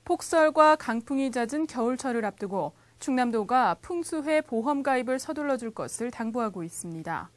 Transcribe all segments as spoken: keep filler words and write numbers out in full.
폭설과 강풍이 잦은 겨울철을 앞두고 충남도가 풍수해 보험 가입을 서둘러 줄 것을 당부하고 있습니다.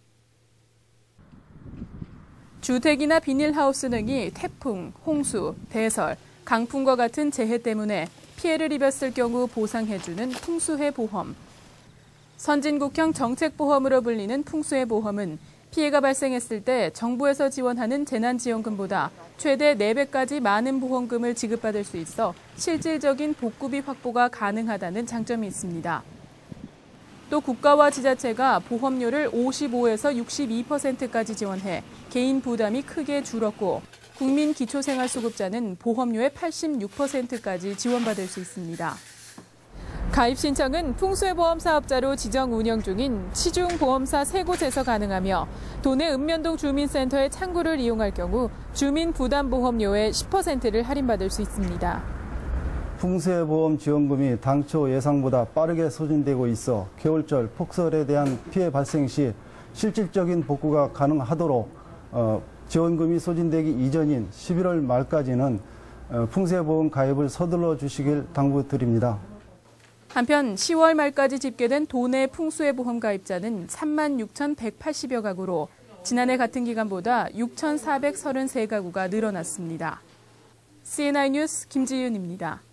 주택이나 비닐하우스 등이 태풍, 홍수, 대설, 강풍과 같은 재해 때문에 피해를 입었을 경우 보상해주는 풍수해 보험. 선진국형 정책보험으로 불리는 풍수해 보험은 피해가 발생했을 때 정부에서 지원하는 재난지원금보다 최대 네 배까지 많은 보험금을 지급받을 수 있어 실질적인 복구비 확보가 가능하다는 장점이 있습니다. 또 국가와 지자체가 보험료를 오십오에서 육십이 퍼센트까지 지원해 개인 부담이 크게 줄었고 국민기초생활수급자는 보험료의 팔십육 퍼센트까지 지원받을 수 있습니다. 가입 신청은 풍수해보험 사업자로 지정 운영 중인 시중보험사 세 곳에서 가능하며 도내 읍면동 주민센터의 창구를 이용할 경우 주민부담보험료의 십 퍼센트를 할인받을 수 있습니다. 풍수해보험 지원금이 당초 예상보다 빠르게 소진되고 있어 겨울철 폭설에 대한 피해 발생 시 실질적인 복구가 가능하도록 어, 지원금이 소진되기 이전인 십일월 말까지는 어, 풍수해보험 가입을 서둘러 주시길 당부드립니다. 한편 시월 말까지 집계된 도내 풍수해보험 가입자는 삼만 육천백팔십여 가구로 지난해 같은 기간보다 육천사백삼십삼 가구가 늘어났습니다. 씨엔아이 뉴스 김지윤입니다.